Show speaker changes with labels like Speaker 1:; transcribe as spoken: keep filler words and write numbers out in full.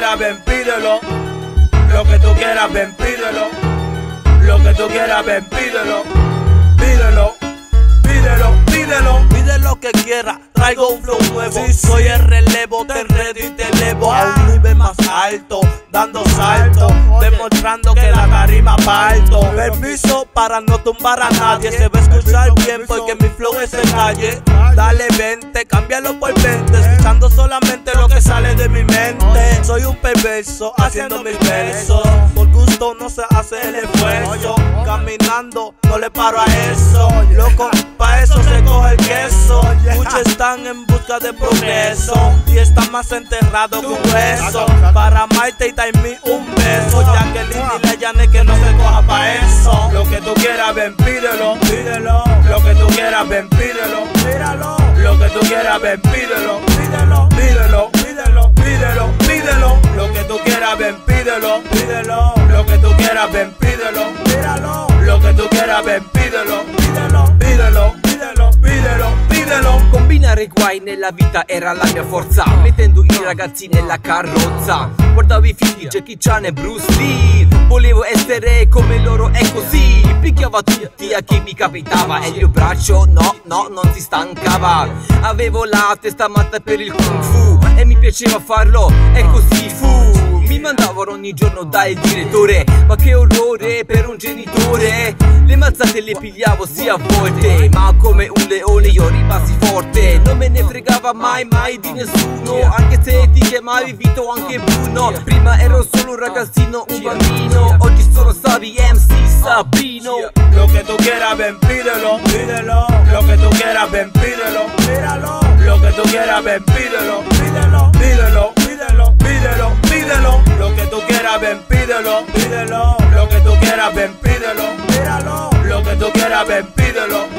Speaker 1: quieras, ven, pídelo. Lo que tú quieras, ven, pídelo. Lo que tú quieras, ven, pídelo. Pídelo, pídelo, pídelo. Pide lo que quieras, traigo un flow nuevo. Sí, soy el relevo, te enredo y te elevo a un nivel más alto, dando saltos, demostrando que la tarima parto. Permiso para no tumbar a nadie, se va a escuchar bien porque mi flow es en calle. Dale vente, cámbialo por veinte, escuchando solamente lo que sale de mi mente. Soy un perverso haciendo mis versos, por gusto no se hace el esfuerzo. Caminando no le paro a eso, loco, pa' eso se coge el queso. Muchos están en busca de progreso y están más enterrados que un hueso. Para Maite y Taimi un beso, Jacqueline y la Yane que no se coja pa' eso. Lo que tú quieras, ven, pídelo, pídelo. Lo que tú quieras, ven, pídelo, pídelo. Lo que tú quieras, ven, pídelo, pídelo, pídelo, pídelo, pídelo, pídelo. Lo que tú quieras, ven, pídelo, pídelo. Lo que tú quieras, ven, pídelo, pídelo. Lo que tú quieras, ven, pídelo, pídelo, pídelo, pídelo, pídelo, pídelo.
Speaker 2: Combinare guai nella vita era la mia forza, mettendo i ragazzi nella carrozza. Guardavo i figli Jackie Chan e Bruce Lee, volevo essere come loro e così picchiavo tutti a chi mi capitava e il mio braccio no, no, non si stancava. Avevo la testa matta per il kung fu e mi piaceva farlo e così fu. Mi mandavano ogni giorno dal direttore, ma che orrore per un genitore. Le mazzate le pigliavo sì a volte, ma come un leone io rimasi forte. Non me ne fregava mai mai di nessuno, anche se ti chiamavi Vito o anche Bruno. Prima ero solo un ragazzino, un bambino, oggi sono Savi M C Sabino.
Speaker 1: Lo que tú quieras, ven, pídelo, pídelo. Lo que tú quieras, ven, pídelo, pídelo. Lo que tú quieras, ven, pídelo, pídelo, pídelo, pídelo, pídelo, pídelo. Lo que tú quieras, ven, pídelo, pídelo. Lo que tú quieras, ven, pídelo, pídelo. Lo que tú quieras, ven, pídelo.